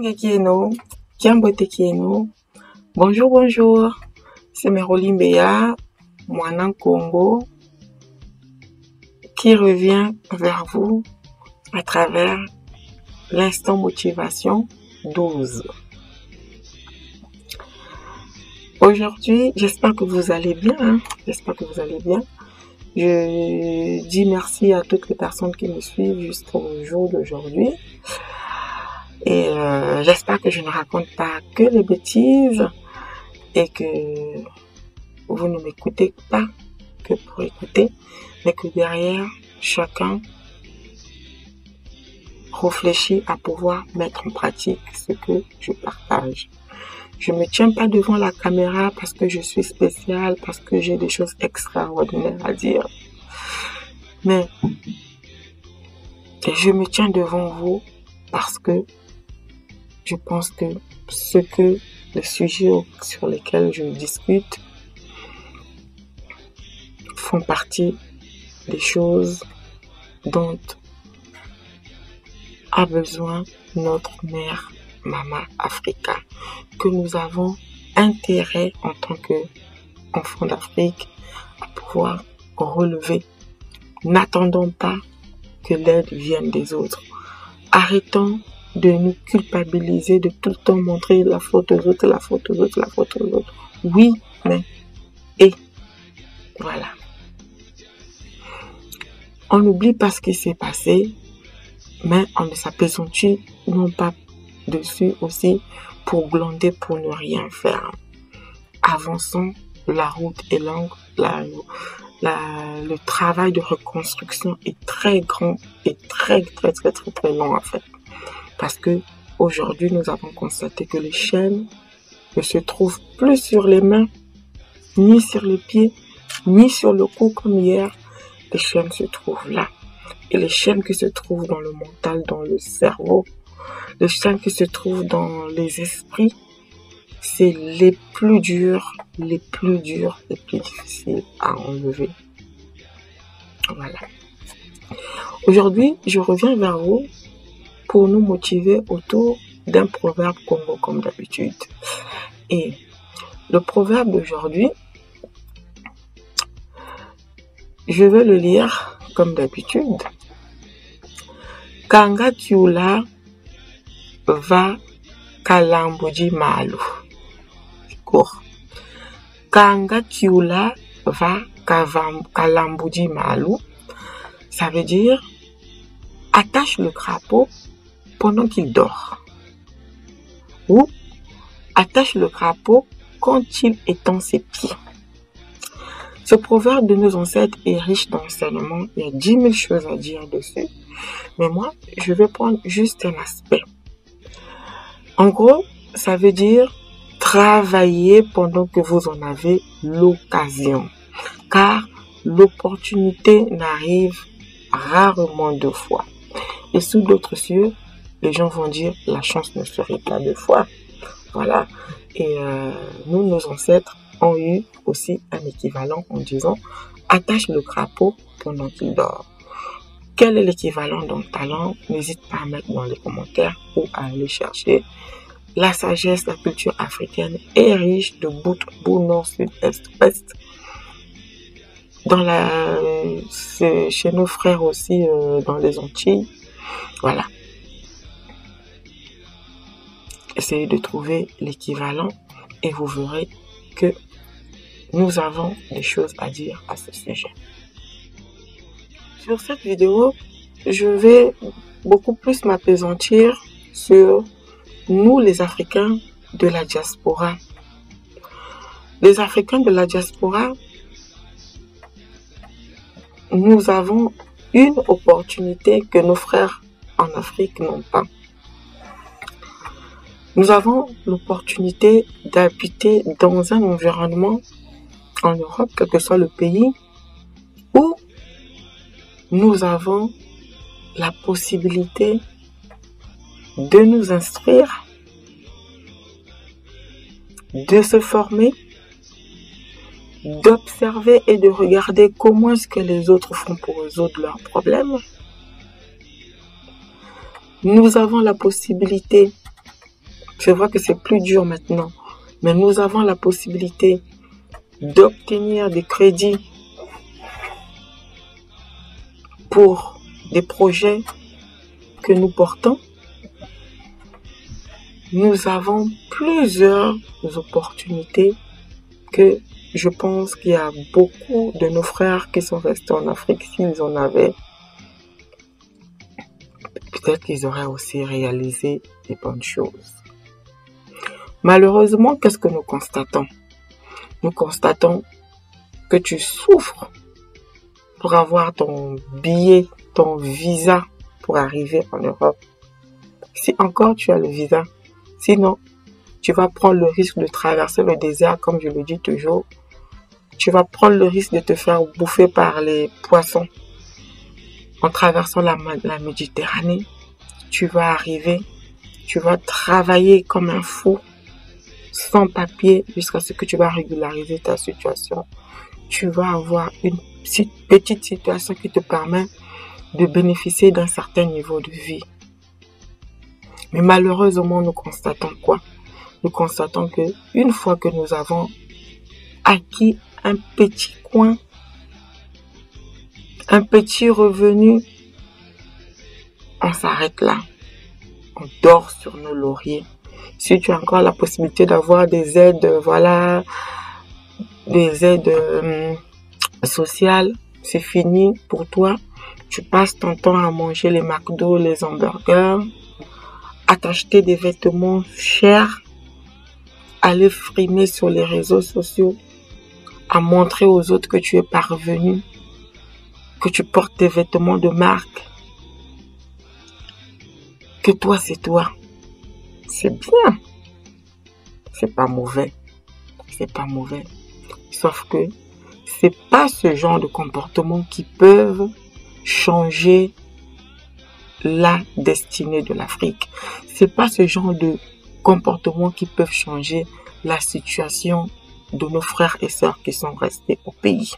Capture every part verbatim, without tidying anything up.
Kinga Kieno, Kiambote Kieno. Bonjour, bonjour. C'est Meroline Béa, Moinan Congo, qui revient vers vous à travers l'instant motivation douze. Aujourd'hui, j'espère que vous allez bien. Hein? J'espère que vous allez bien. Je dis merci à toutes les personnes qui me suivent jusqu'au jour d'aujourd'hui. Et euh, j'espère que je ne raconte pas que les bêtises et que vous ne m'écoutez pas que pour écouter, mais que derrière, chacun réfléchit à pouvoir mettre en pratique ce que je partage. Je ne me tiens pas devant la caméra parce que je suis spéciale, parce que j'ai des choses extraordinaires à dire. Mais je me tiens devant vous parce que je pense que ce que les sujets sur lesquels je discute font partie des choses dont a besoin notre mère Mama Africa, que nous avons intérêt en tant qu'enfants d'Afrique à pouvoir relever. N'attendons pas que l'aide vienne des autres. Arrêtons de nous culpabiliser, de tout le temps montrer la faute aux autres, la faute aux autres, la faute aux autres. Oui, mais et voilà. On n'oublie pas ce qui s'est passé, mais on ne s'appesantit non pas dessus aussi pour glander, pour ne rien faire. Avançons, la route est longue, la, la, le travail de reconstruction est très grand et très très très très très long en fait. Parce que aujourd'hui nous avons constaté que les chaînes ne se trouvent plus sur les mains, ni sur les pieds, ni sur le cou comme hier. Les chaînes se trouvent là. Et les chaînes qui se trouvent dans le mental, dans le cerveau, les chaînes qui se trouvent dans les esprits, c'est les plus durs, les plus durs, les plus difficiles à enlever. Voilà. Aujourd'hui, je reviens vers vous pour nous motiver autour d'un proverbe Congo comme d'habitude. Et le proverbe d'aujourd'hui, je vais le lire comme d'habitude. Kanga kiula va kalambuji malu. Court. Kanga kiula va kalambuji malu. Ça veut dire attache le crapaud pendant qu'il dort. Ou attache le crapaud quand il étend ses pieds. Ce proverbe de nos ancêtres est riche d'enseignements. Il y a dix mille choses à dire dessus. Mais moi, je vais prendre juste un aspect. En gros, ça veut dire travailler pendant que vous en avez l'occasion. Car l'opportunité n'arrive rarement deux fois. Et sous d'autres cieux, les gens vont dire la chance ne serait pas deux fois. Voilà. Et euh, nous, nos ancêtres, ont eu aussi un équivalent en disant attache le crapaud pendant qu'il dort. Quel est l'équivalent dans ta langue? N'hésite pas à mettre dans les commentaires ou à aller chercher. La sagesse, la culture africaine est riche de bout en bout, nord, sud, est, ouest. Dans la, c'est chez nos frères aussi euh, dans les Antilles. Voilà. Essayez de trouver l'équivalent et vous verrez que nous avons des choses à dire à ce sujet. Sur cette vidéo, je vais beaucoup plus m'appesantir sur nous les Africains de la diaspora. Les Africains de la diaspora, nous avons une opportunité que nos frères en Afrique n'ont pas. Nous avons l'opportunité d'habiter dans un environnement en Europe, quel que soit le pays, où nous avons la possibilité de nous instruire, de se former, d'observer et de regarder comment est-ce que les autres font pour résoudre leurs problèmes. Nous avons la possibilité C'est vrai que c'est plus dur maintenant, mais nous avons la possibilité d'obtenir des crédits pour des projets que nous portons. Nous avons plusieurs opportunités que je pense qu'il y a beaucoup de nos frères qui sont restés en Afrique. S'ils en avaient, peut-être qu'ils auraient aussi réalisé des bonnes choses. Malheureusement, qu'est-ce que nous constatons? Nous constatons que tu souffres pour avoir ton billet, ton visa pour arriver en Europe. Si encore tu as le visa, sinon tu vas prendre le risque de traverser le désert, comme je le dis toujours. Tu vas prendre le risque de te faire bouffer par les poissons en traversant la, la Méditerranée. Tu vas arriver, tu vas travailler comme un fou, sans papier, jusqu'à ce que tu vas régulariser ta situation. Tu vas avoir une petite situation qui te permet de bénéficier d'un certain niveau de vie. Mais malheureusement, nous constatons quoi? Nous constatons que une fois que nous avons acquis un petit coin, un petit revenu, on s'arrête là. On dort sur nos lauriers. Si tu as encore la possibilité d'avoir des aides, voilà, des aides euh, sociales, c'est fini pour toi. Tu passes ton temps à manger les McDo, les hamburgers, à t'acheter des vêtements chers, à les frimer sur les réseaux sociaux, à montrer aux autres que tu es parvenu, que tu portes des vêtements de marque, que toi c'est toi. C'est bien, c'est pas mauvais, c'est pas mauvais. Sauf que c'est pas ce genre de comportement qui peuvent changer la destinée de l'Afrique. C'est pas ce genre de comportement qui peuvent changer la situation de nos frères et sœurs qui sont restés au pays.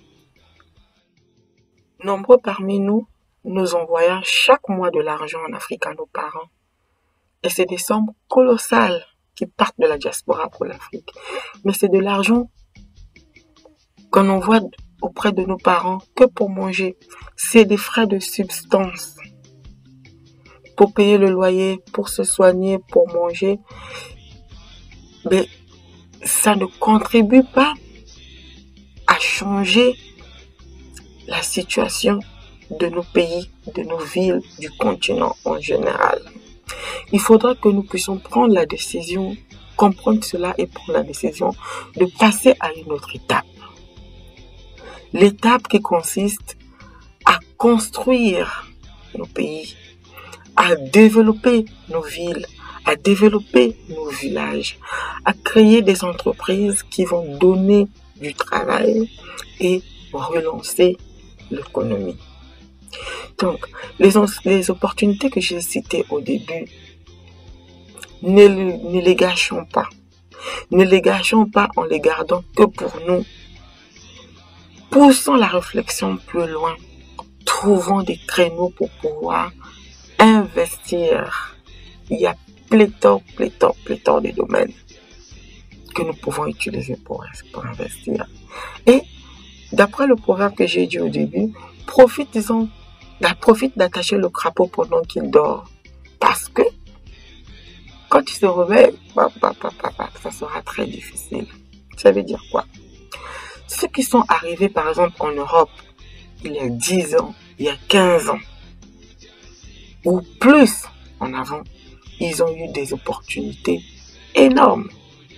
Nombreux parmi nous, nous envoyons chaque mois de l'argent en Afrique à nos parents. Et c'est des sommes colossales qui partent de la diaspora pour l'Afrique. Mais c'est de l'argent qu'on envoie auprès de nos parents que pour manger. C'est des frais de substance. Pour payer le loyer, pour se soigner, pour manger. Mais ça ne contribue pas à changer la situation de nos pays, de nos villes, du continent en général. Il faudra que nous puissions prendre la décision, comprendre cela et prendre la décision de passer à une autre étape. L'étape qui consiste à construire nos pays, à développer nos villes, à développer nos villages, à créer des entreprises qui vont donner du travail et relancer l'économie. Donc, les, les opportunités que j'ai citées au début, ne, ne les gâchons pas. Ne les gâchons pas en les gardant que pour nous. Poussons la réflexion plus loin. Trouvons des créneaux pour pouvoir investir. Il y a pléthore, pléthore, pléthore de domaines que nous pouvons utiliser pour, pour investir. Et d'après le proverbe que j'ai dit au début, profitez-en, profite d'attacher le crapaud pendant qu'il dort. Parce que quand il se réveille, bah, bah, bah, bah, bah, ça sera très difficile. Ça veut dire quoi? Ceux qui sont arrivés par exemple en Europe il y a dix ans, il y a quinze ans, ou plus en avant, ils ont eu des opportunités énormes.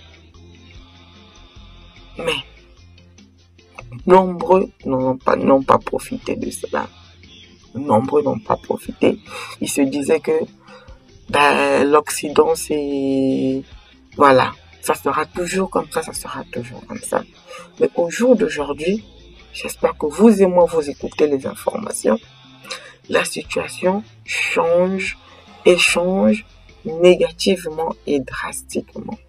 Mais nombreux n'ont pas, n'ont pas profité de cela. Nombreux n'ont pas profité. Ils se disaient que ben, l'Occident, c'est... Voilà, ça sera toujours comme ça, ça sera toujours comme ça. Mais au jour d'aujourd'hui, j'espère que vous et moi, vous écoutez les informations. La situation change et change négativement et drastiquement.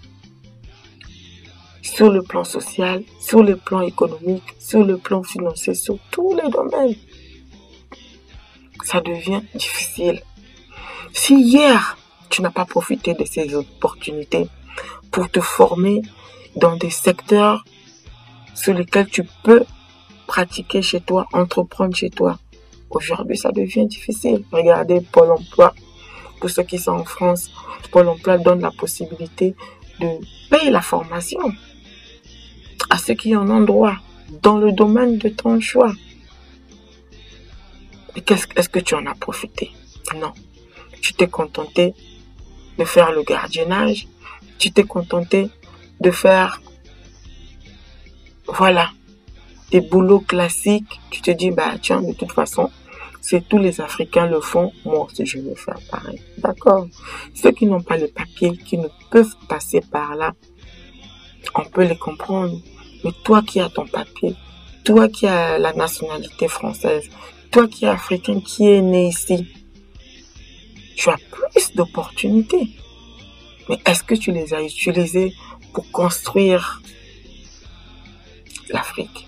Sur le plan social, sur le plan économique, sur le plan financier, sur tous les domaines. Ça devient difficile. Si hier, Tu n'as pas profité de ces opportunités pour te former dans des secteurs sur lesquels tu peux pratiquer chez toi, entreprendre chez toi. Aujourd'hui, ça devient difficile. Regardez Pôle emploi. Pour ceux qui sont en France, Pôle emploi donne la possibilité de payer la formation à ceux qui en ont droit dans le domaine de ton choix. Et qu'est-ce, est-ce que tu en as profité? Non. Tu t'es contenté de faire le gardiennage. Tu t'es contenté de faire, voilà, des boulots classiques. Tu te dis, bah tiens, de toute façon, si tous les Africains le font, moi aussi je vais faire pareil. D'accord. Ceux qui n'ont pas les papiers, qui ne peuvent passer par là, on peut les comprendre. Mais toi qui as ton papier, toi qui as la nationalité française, toi qui es africain, qui est né ici, tu as plus d'opportunités. Mais est-ce que tu les as utilisées pour construire l'Afrique?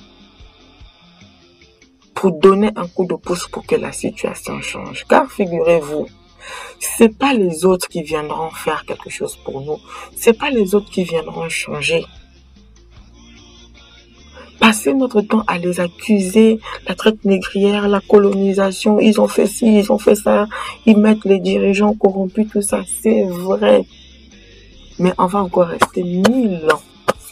Pour donner un coup de pouce pour que la situation change. Car figurez-vous, c'est pas les autres qui viendront faire quelque chose pour nous. C'est pas les autres qui viendront changer. Passer notre temps à les accuser, la traite négrière, la colonisation, ils ont fait ci, ils ont fait ça, ils mettent les dirigeants corrompus, tout ça, c'est vrai. Mais on va encore rester mille ans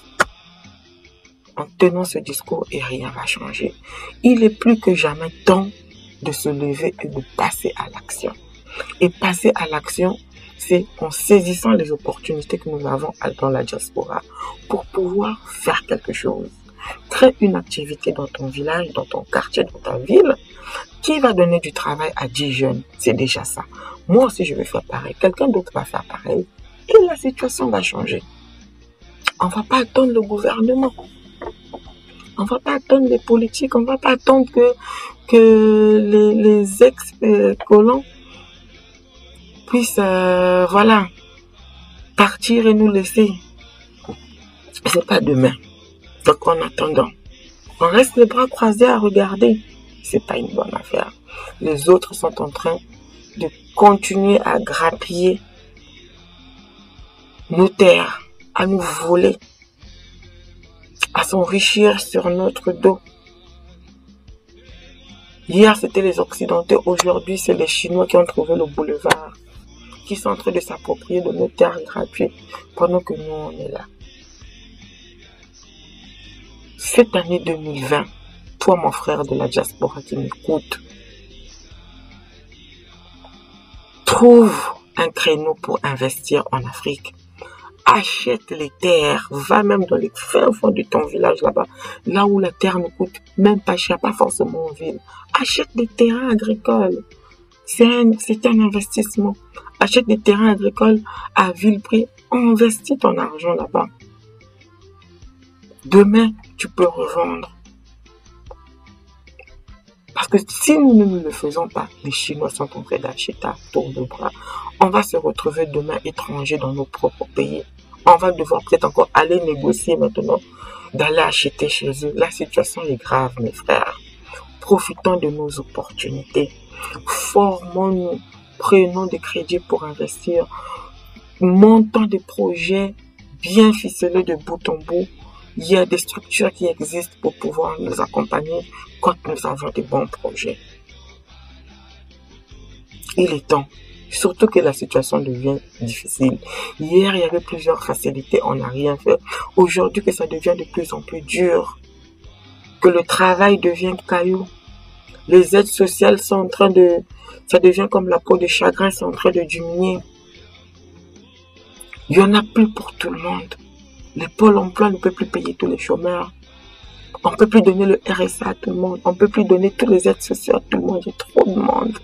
en tenant ce discours et rien va changer. Il est plus que jamais temps de se lever et de passer à l'action. Et passer à l'action, c'est en saisissant les opportunités que nous avons dans la diaspora pour pouvoir faire quelque chose. Crée une activité dans ton village, dans ton quartier, dans ta ville, qui va donner du travail à dix jeunes. C'est déjà ça. Moi aussi, je vais faire pareil. Quelqu'un d'autre va faire pareil. Et la situation va changer. On ne va pas attendre le gouvernement. On ne va pas attendre les politiques. On ne va pas attendre que, que les, les ex-colons puissent, euh, voilà, partir et nous laisser. C'est pas demain. Donc, en attendant, on reste les bras croisés à regarder. C'est pas une bonne affaire. Les autres sont en train de continuer à grappiller nos terres, à nous voler, à s'enrichir sur notre dos. Hier, c'était les Occidentaux. Aujourd'hui, c'est les Chinois qui ont trouvé le boulevard, qui sont en train de s'approprier de nos terres gratuites pendant que nous, on est là. Cette année deux mille vingt, toi, mon frère de la diaspora qui m'écoute, trouve un créneau pour investir en Afrique. Achète les terres, va même dans les fins fonds de ton village là-bas, là où la terre ne coûte même pas cher, pas forcément en ville. Achète des terrains agricoles. C'est un, c'est un investissement. Achète des terrains agricoles à vil prix. Investis ton argent là-bas. Demain, tu peux revendre. Parce que si nous ne le faisons pas, les Chinois sont en train d'acheter à tour de bras. On va se retrouver demain étrangers dans nos propres pays. On va devoir peut-être encore aller négocier maintenant, d'aller acheter chez eux. La situation est grave, mes frères. Profitons de nos opportunités. Formons-nous. Prenons des crédits pour investir. Montons des projets bien ficelés de bout en bout. Il y a des structures qui existent pour pouvoir nous accompagner quand nous avons des bons projets. Il est temps. Surtout que la situation devient difficile. Hier, il y avait plusieurs facilités, on n'a rien fait. Aujourd'hui, que ça devient de plus en plus dur. Que le travail devient caillou. Les aides sociales sont en train de... Ça devient comme la peau de chagrin, c'est en train de diminuer. Il n'y en a plus pour tout le monde. Les pôles emploi ne peuvent plus payer tous les chômeurs. On ne peut plus donner le R S A à tout le monde. On ne peut plus donner toutes les aides sociales à tout le monde. Il y a trop de monde.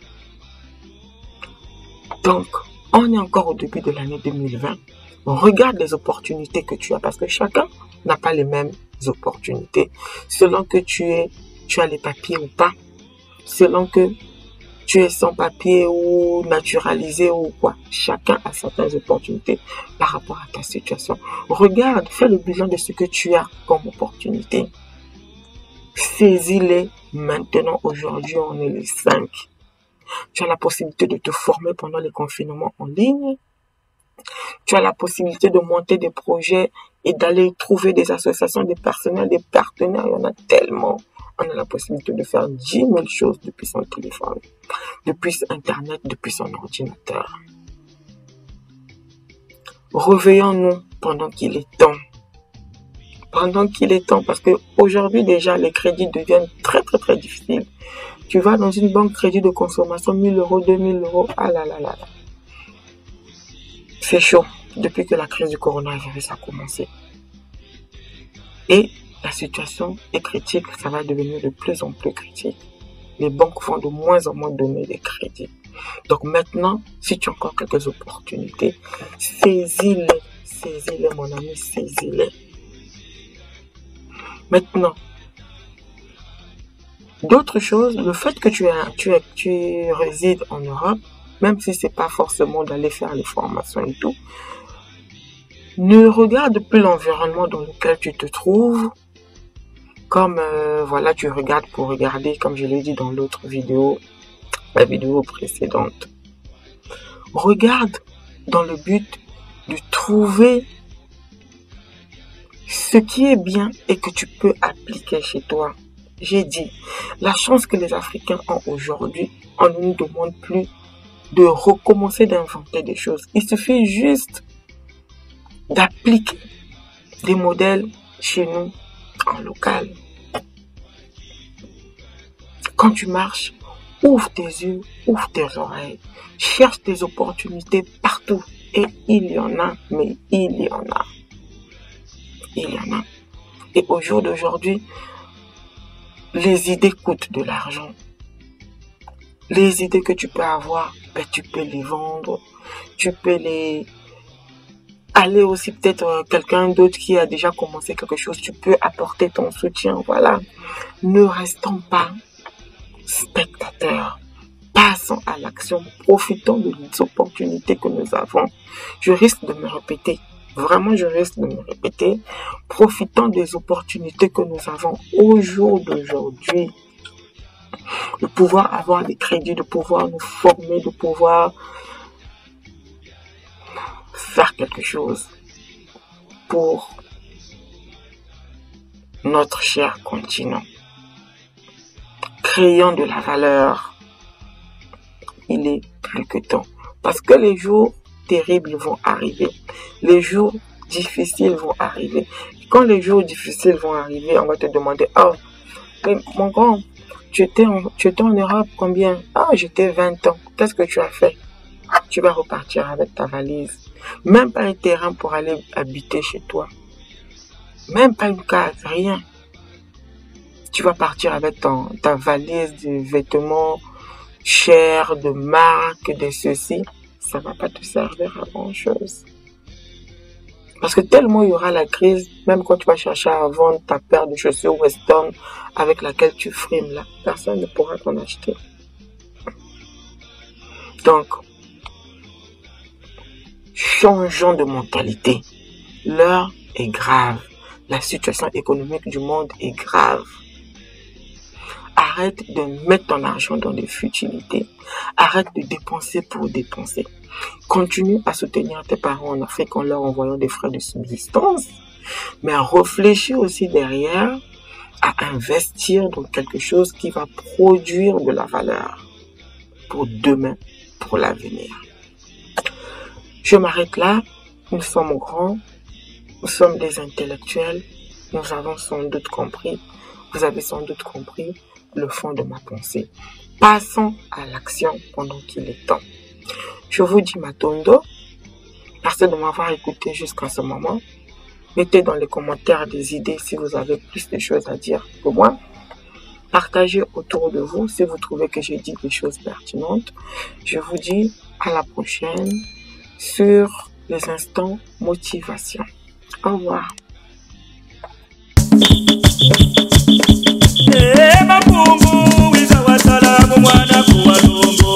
Donc, on est encore au début de l'année deux mille vingt. Regarde les opportunités que tu as parce que chacun n'a pas les mêmes opportunités. Selon que tu es, tu as les papiers ou pas. Selon que tu es sans papier ou naturalisé ou quoi. Chacun a certaines opportunités par rapport à ta situation. Regarde, fais le bilan de ce que tu as comme opportunité. Saisis-les maintenant. Aujourd'hui, on est les cinq. Tu as la possibilité de te former pendant les confinements en ligne. Tu as la possibilité de monter des projets et d'aller trouver des associations, des personnels, des partenaires. Il y en a tellement. On a la possibilité de faire dix mille choses depuis son téléphone, depuis Internet, depuis son ordinateur. Réveillons-nous pendant qu'il est temps. Pendant qu'il est temps, parce qu'aujourd'hui déjà, les crédits deviennent très très très difficiles. Tu vas dans une banque crédit de consommation, mille euros, deux mille euros, ah là là là là. C'est chaud depuis que la crise du coronavirus a commencé. Et la situation est critique, ça va devenir de plus en plus critique. Les banques vont de moins en moins donner des crédits. Donc maintenant, si tu as encore quelques opportunités, saisis-les, saisis-les mon ami, saisis-les. Maintenant, d'autres choses, le fait que tu, as, tu, as, tu résides en Europe, même si c'est pas forcément d'aller faire les formations et tout, ne regarde plus l'environnement dans lequel tu te trouves, comme euh, voilà, tu regardes pour regarder, comme je l'ai dit dans l'autre vidéo, la vidéo précédente. Regarde dans le but de trouver ce qui est bien et que tu peux appliquer chez toi. J'ai dit, la chance que les Africains ont aujourd'hui, on ne nous demande plus de recommencer d'inventer des choses. Il suffit juste d'appliquer des modèles chez nous en local. Quand tu marches, ouvre tes yeux, ouvre tes oreilles, cherche des opportunités partout. Et il y en a, mais il y en a. Il y en a. Et au jour d'aujourd'hui, les idées coûtent de l'argent. Les idées que tu peux avoir, ben, tu peux les vendre. Tu peux les... aller aussi peut-être euh, quelqu'un d'autre qui a déjà commencé quelque chose. Tu peux apporter ton soutien. Voilà. Ne restons pas spectateurs. Passons à l'action. Profitons des opportunités que nous avons. Je risque de me répéter. Vraiment, je risque de me répéter. Profitons des opportunités que nous avons au jour d'aujourd'hui. De pouvoir avoir des crédits, de pouvoir nous former, de pouvoir faire quelque chose pour notre cher continent. Créons de la valeur. Il est plus que temps. Parce que les jours terribles vont arriver. Les jours difficiles vont arriver. Quand les jours difficiles vont arriver, on va te demander, oh, mais mon grand, tu étais en, tu étais en Europe combien? Ah, j'étais vingt ans. Qu'est-ce que tu as fait? Tu vas repartir avec ta valise. Même pas un terrain pour aller habiter chez toi. Même pas une case, rien. Tu vas partir avec ton, ta valise de vêtements chers, de marque, de ceci. Ça ne va pas te servir à grand chose. Parce que tellement il y aura la crise, même quand tu vas chercher à vendre ta paire de chaussures Weston avec laquelle tu frimes là, personne ne pourra t'en acheter. Donc, changeons de mentalité. L'heure est grave. La situation économique du monde est grave. Arrête de mettre ton argent dans des futilités. Arrête de dépenser pour dépenser. Continue à soutenir tes parents en Afrique en leur envoyant des frais de subsistance. Mais réfléchis aussi derrière à investir dans quelque chose qui va produire de la valeur pour demain, pour l'avenir. Je m'arrête là. Nous sommes grands. Nous sommes des intellectuels. Nous avons sans doute compris. Vous avez sans doute compris le fond de ma pensée. Passons à l'action pendant qu'il est temps. Je vous dis matondo. Merci de m'avoir écouté jusqu'à ce moment. Mettez dans les commentaires des idées si vous avez plus de choses à dire que moi. Partagez autour de vous si vous trouvez que j'ai dit des choses pertinentes. Je vous dis à la prochaine sur les instants motivation. Au revoir. Eh, mapungu, wiza wa salamu mwana kuwa lungu.